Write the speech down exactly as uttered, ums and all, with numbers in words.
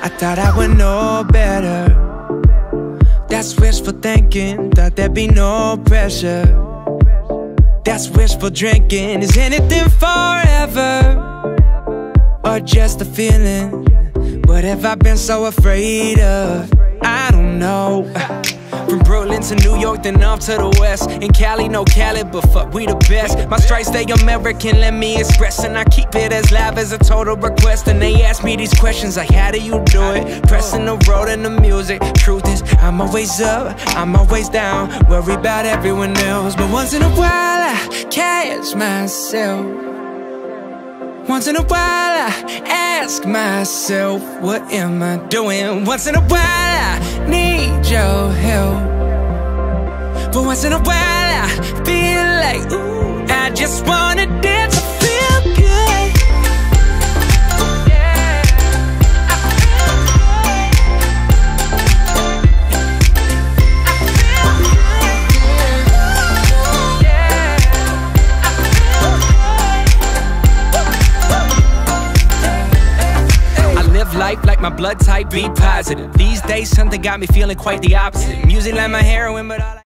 I thought I would know better. That's wishful thinking, thought there'd be no pressure. That's wishful drinking. Is anything forever, or just a feeling? What have I been so afraid of? I don't know. From Brooklyn to New York, then off to the west. In Cali, no Cali, but fuck, we the best. My stripes, they American, let me express. And I keep it as live as a total request. And they ask me these questions like, how do you do it? Pressing the road and the music. Truth is, I'm always up, I'm always down. Worry about everyone else, but once in a while I catch myself. Once in a while I ask myself, what am I doing? Once in a while I need your help, but once in a while I feel like, ooh, I just wanna dance to feel good. Yeah, I feel good. I feel good. Yeah, I feel good. I live life like my blood type be positive. These days something got me feeling quite the opposite. Music like my heroin, but all I